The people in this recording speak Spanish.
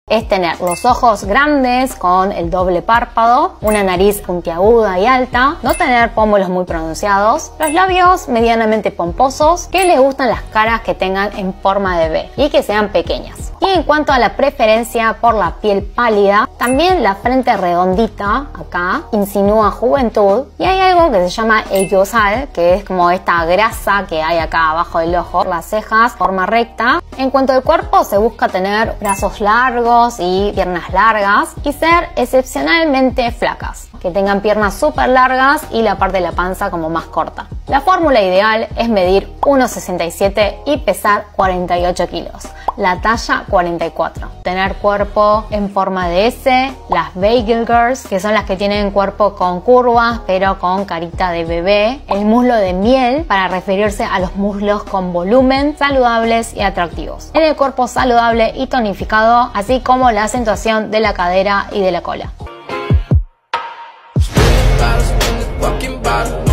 es tener los ojos grandes con el doble párpado, una nariz puntiaguda y alta, no tener pómulos muy pronunciados, los labios medianamente pomposos, que les gustan las caras que tengan en forma de V y que sean pequeñas. Y en cuanto a la preferencia por la piel pálida, también la frente redondita, acá, insinúa juventud, y hay algo que se llama eyosal, que es como esta grasa que hay acá abajo del ojo, las cejas, forma recta. En cuanto al cuerpo, se busca tener brazos largos y piernas largas y ser excepcionalmente flacas, que tengan piernas súper largas y la parte de la panza como más corta. La fórmula ideal es medir 1,67 y pesar 48 kilos. La talla 44. Tener cuerpo en forma de S, las Bagel Girls, que son las que tienen cuerpo con curvas pero con carita de bebé. El muslo de miel, para referirse a los muslos con volumen, saludables y atractivos. En el cuerpo saludable y tonificado, así como la acentuación de la cadera y de la cola.